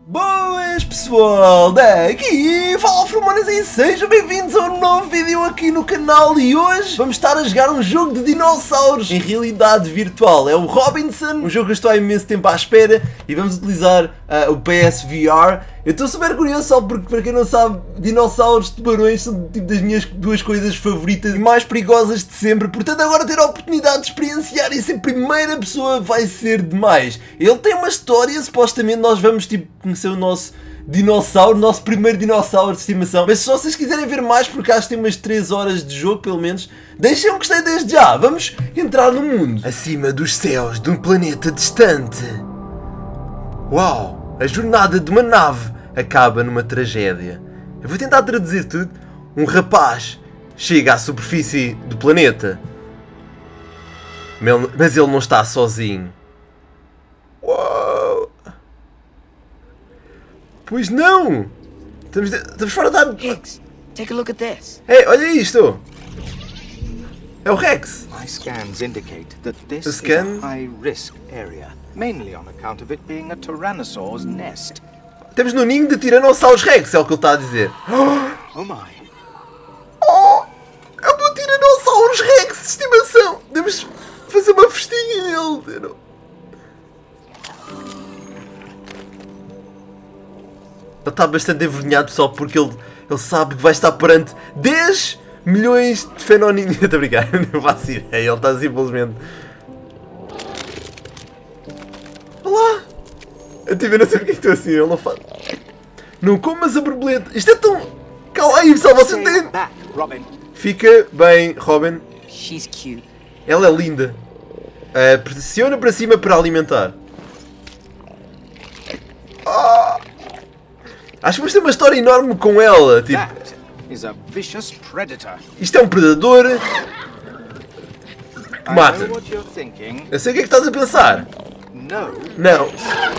Boas pessoal, daqui fala Formonas e sejam bem-vindos a um novo vídeo aqui no canal. E hoje vamos estar a jogar um jogo de dinossauros em realidade virtual. É o Robinson, um jogo que eu estou há imenso tempo à espera e vamos utilizar o PSVR. Eu estou super curioso só porque, para quem não sabe, dinossauros, tubarões são tipo das minhas duas coisas favoritas e mais perigosas de sempre. Portanto, agora ter a oportunidade de experienciar isso em primeira pessoa vai ser demais. Ele tem uma história, supostamente nós vamos tipo conhecer o nosso dinossauro, o nosso primeiro dinossauro de estimação. Mas se vocês quiserem ver mais, porque acho que tem umas 3 horas de jogo pelo menos, deixem um gostei desde já. Vamos entrar no mundo acima dos céus de um planeta distante. Uau! A jornada de uma nave acaba numa tragédia. Eu vou tentar traduzir tudo. Um rapaz chega à superfície do planeta, mas ele não está sozinho. Uau! Pois não! Estamos fora da... Higgs, take a look at this. Ei, olha isto! É o Rex! My scans indicate that this The is scan? a high-risk area, mainly on account of it being a Tyrannosaur's nest. Estamos no ninho de Tiranossauros Rex, é o que ele está a dizer. Oh my. Oh! É o meu Tiranossauros Rex de estimação! Devemos fazer uma festinha nele! Ele está bastante envergonhado só porque ele sabe que vai estar perante 10 milhões de fenoninhos. Estou a brincar, não faço ideia, ele está simplesmente... Olá! Eu tive, não sei porque estou assim, ele não faz... Não comas a borboleta! Isto é tão... Calma aí pessoal, vocês têm... Back, Robin. Fica bem, Robin. She's cute. Ela é linda. Pressiona para cima para alimentar. Acho que vamos ter uma história enorme com ela. Tipo, That is a vicious predator. isto é um predador que I mata. know what you're thinking. Eu sei o que é que estás a pensar. No. Não.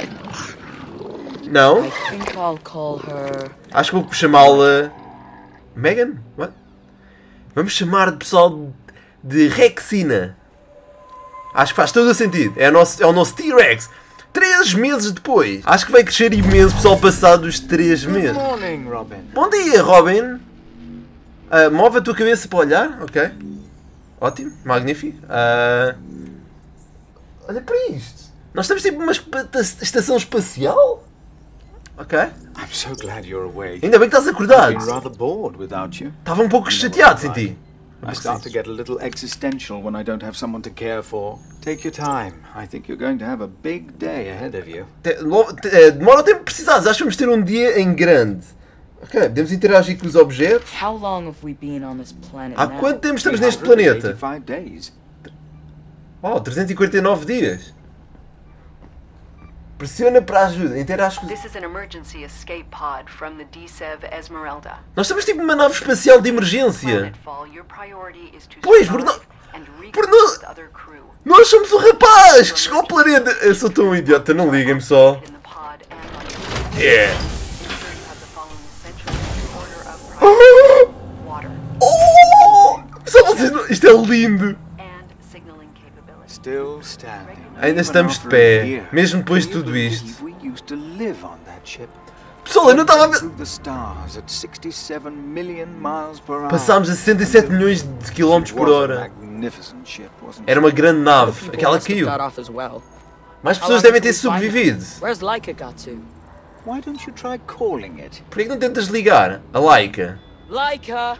Não. I think I'll call her. Acho que vou chamá-la... Megan? What? Vamos chamar de pessoal de Rexina. Acho que faz todo o sentido. É o nosso T-Rex. 3 meses depois. Acho que vai crescer imenso, pessoal, passados os 3 Good meses. morning, Robin. Bom dia, Robin. Move a tua cabeça para olhar. Ok. Ótimo. Magnífico. Olha para isto. Nós estamos tipo numa estação espacial. Ok. I'm so glad you're awake. Ainda bem que estás I've acordado. been rather bored without you. Estava um pouco chateado sem ti. I start to get a little existential when I don't have someone to care for. Take your time. I think you're going to have a big day ahead of you. Demora o tempo que precisares. Acho que vamos ter um dia em grande. Ok, podemos interagir com os objetos. How long have we been on this planet Há now? quanto tempo estamos neste planeta? 385 days. Oh, 349 dias. Pressiona para ajuda. Interage com... This is an emergency escape pod from the DSEV Esmeralda. Nós estamos tipo numa nave espacial de emergência. Planetfall, your priority is to Pois, survive and por reconnect no- with other crew. Nós somos o rapaz que chegou ao planeta. Eu sou tão idiota, não liguem-me só. In the pod and on your Yeah. ensure you have the following essentials in order of priority: water Oh! Só vocês não... Isto é lindo. and signaling capability. Still standing. Ainda Even estamos de after pé, a year. mesmo depois de Can you tudo believe isto. We used to live on that ship. Pessoal, eu não estava a ver... Through the stars at 67 million miles per hour. Passámos a 67 milhões de quilómetros por hora. Era uma grande nave. Aquela que caiu. Got off as well. Mais pessoas devem ter sobrevivido. Where's Laika got to? Why don't you try calling it? Por que não tentas ligar a Laika? Laika!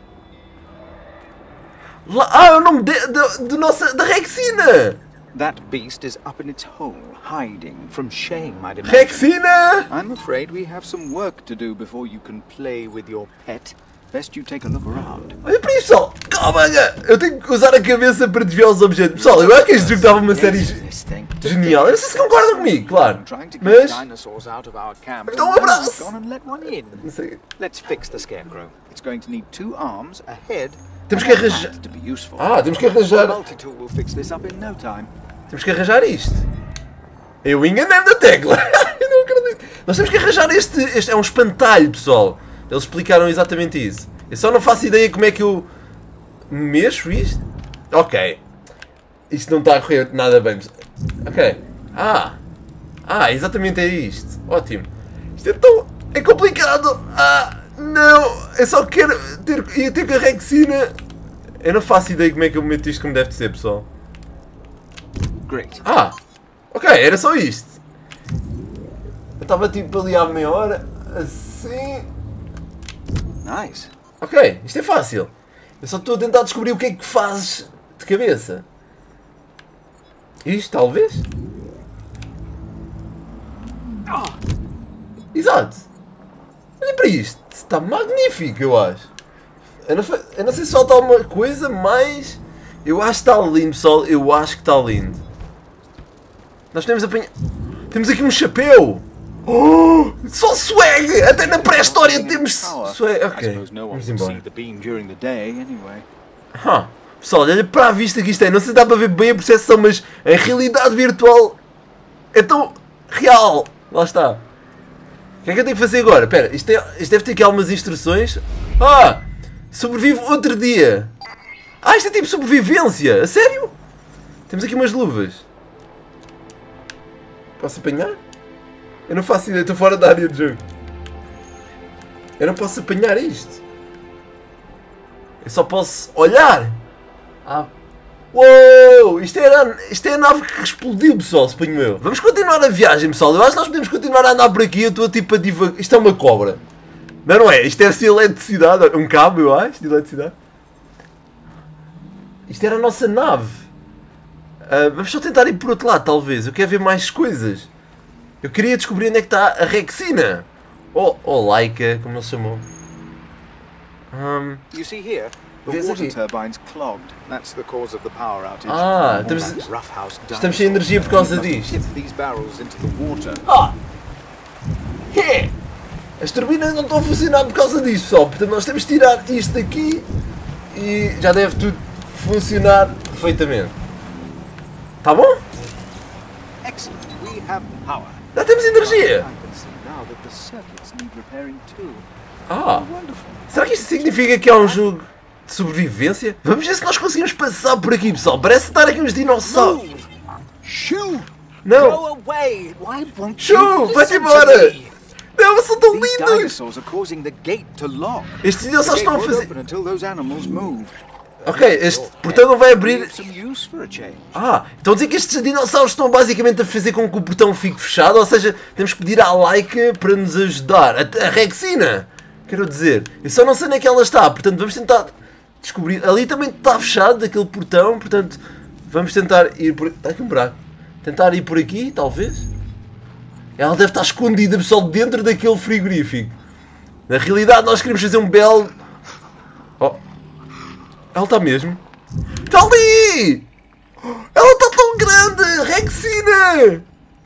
É o nome da Rexina! That beast is up in its hole, hiding from shame, I'd imagine. Rexina! I'm afraid we have some work to do before you can play with your pet. Best you take a look around. Olha para isto, pessoal! Calma, eu tenho que usar a cabeça para desviar os objetos. Pessoal, eu acho que este jogo estava uma série This thing. genial. Eu não sei se concordam comigo, claro. Trying to keep Mas... dinosaurs out of our camp. Então, um and abraço. we've gone and let one in. Não sei. Let's fix the scarecrow. It's going to need 2 arms, a head, Temos and que a arranjar... hat to be useful. Temos que The arranjar... multi-tool will fix this up in no time. Temos que arranjar isto. Eu enganei-me da tecla. Eu não acredito. Nós temos que arranjar este é um espantalho, pessoal. Eles explicaram exatamente isso. Eu só não faço ideia como é que eu mexo isto. Ok. Isto não está a correr nada bem. Ok. Exatamente é isto. Ótimo. Isto é tão... é complicado. Ah, não. Eu só quero ter com a Rexina. Eu não faço ideia como é que eu meto isto como deve de ser, pessoal. Great. Ah, ok, era só isto. Eu estava tipo ali há meia hora, assim... Nice. Ok, isto é fácil. Eu só estou a tentar descobrir o que é que fazes de cabeça. Isto, talvez? Exato. Olha para isto. Está magnífico, eu acho. Eu não sei se falta alguma coisa, mas... eu acho que está lindo, pessoal. Eu acho que está lindo. Nós podemos apanhar... temos aqui um chapéu. Oh, só swag! Até na pré-história temos swag. Ok, vamos embora. Pessoal, olha para a vista que isto é. Não sei se dá para ver bem a percepção, mas a realidade virtual é tão real. Lá está. O que é que eu tenho que fazer agora? Espera, isto deve ter aqui algumas instruções. Ah! Sobrevive outro dia. Ah, isto é tipo sobrevivência. A sério? Temos aqui umas luvas. Posso apanhar? Eu não faço ideia, estou fora da área de jogo. Eu não posso apanhar isto. Eu só posso olhar. Ah. Uou! Isto é a nave que explodiu, pessoal, suponho eu. Vamos continuar a viagem, pessoal. Eu acho que nós podemos continuar a andar por aqui. Eu estou tipo a divagar. Isto é uma cobra. Não é? Isto deve ser eletricidade. Um cabo, eu acho, de eletricidade. Isto era a nossa nave. Vamos só tentar ir por outro lado, talvez. Eu quero ver mais coisas. Eu queria descobrir onde é que está a Rexina. Ou Laika, como ele chamou. You see here, the water turbine's clogged. That's the cause of the power outage. Ah, estamos sem energia por causa disto. These barrels into the water. Ah! Yeah. As turbinas não estão a funcionar por causa disso, pessoal. Portanto, nós temos de tirar isto daqui e já deve tudo funcionar perfeitamente. Tá bom? Excellent. We have power. Já temos energia. I can see now that the circuits need repairing too. Ah! Wonderful. Será que isto significa que é um jogo de sobrevivência? Vamos ver se nós conseguimos passar por aqui, pessoal. Parece estar aqui uns dinossauros. Shoo! Não! Go away! Why won't Shoo! you Vai-te listen to embora! me? Não, são tão These lindos! dinosaurs are causing the gate to lock. Estes The dinossauros gate estão a won't fazer... open until those animals move. Ok, este portão não vai abrir... Some use for a change. Ah, então dizer que estes dinossauros estão basicamente a fazer com que o portão fique fechado, ou seja, temos que pedir à Laika para nos ajudar. A Rexina, quero dizer. Eu só não sei onde é que ela está, portanto vamos tentar descobrir. Ali também está fechado, aquele portão, portanto vamos tentar ir por... Está aqui um buraco. Tentar ir por aqui, talvez. Ela deve estar escondida, pessoal, dentro daquele frigorífico. Na realidade nós queremos fazer um belo... Oh. Ela está mesmo? Está ali! Ela está tão grande! Rexina!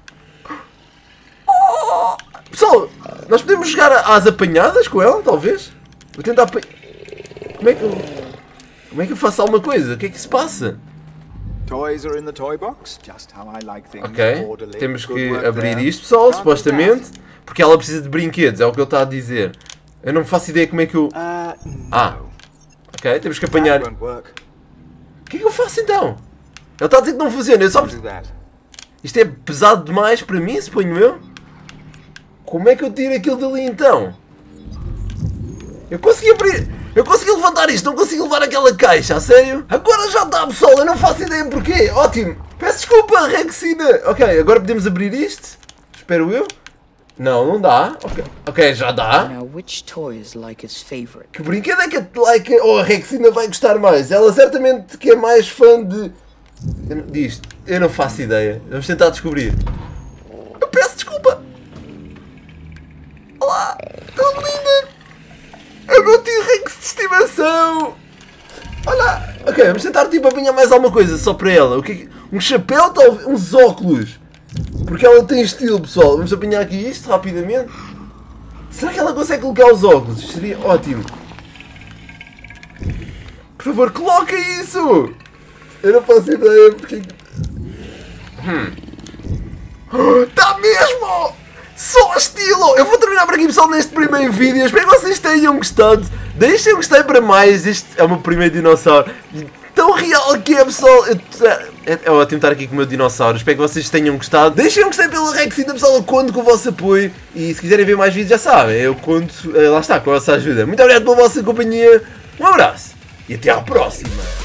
Oh! Pessoal, nós podemos jogar às apanhadas com ela, talvez? Vou tentar apanhar... Como é que eu faço alguma coisa? O que é que se passa? Toys are in the toy box, just how I like things. Ok, Orderly. temos Good que work abrir there. isto, pessoal, Can't supostamente. Porque ela precisa de brinquedos, é o que ele está a dizer. Eu não faço ideia como é que eu... Ah, ok, temos que apanhar... That won't work. O que é que eu faço então? Ele está a dizer que não funciona, eu só... Do that. Isto é pesado demais para mim, suponho eu. Como é que eu tiro aquilo dali então? Eu consegui abrir... Eu consegui levantar isto, não consigo levar aquela caixa, a sério? Agora já está, pessoal, eu não faço ideia porquê. Ótimo. Peço desculpa, Rexina. Ok, agora podemos abrir isto. Espero eu. Não, não dá. Ok, já dá. Now, which toy is Laika's favorite? Que brinquedo é que a Laika ou a Rexina vai gostar mais? Ela certamente que é mais fã disto. Eu não faço ideia. Vamos tentar descobrir. Eu peço desculpa. Olá, tão linda. É o meu T-Rex de estimação. Olha. Ok, vamos tentar tipo apanhar mais alguma coisa só para ela. O que um chapéu, talvez, uns óculos. Porque ela tem estilo, pessoal. Vamos apanhar aqui isto rapidamente. Será que ela consegue colocar os óculos? Isto seria ótimo. Por favor, coloca isso! Eu não faço ideia porque... Está mesmo! Só estilo! Eu vou terminar por aqui, pessoal, neste primeiro vídeo. Espero que vocês tenham gostado. Deixem um gostei para mais. Este é o meu primeiro dinossauro. tão real que é, pessoal. É ótimo estar aqui com o meu dinossauro. Espero que vocês tenham gostado. Deixem um gostei pela Rexita, pessoal. Eu conto com o vosso apoio. E se quiserem ver mais vídeos, já sabem. Eu conto, lá está, com a vossa ajuda. Muito obrigado pela vossa companhia. Um abraço e até à próxima.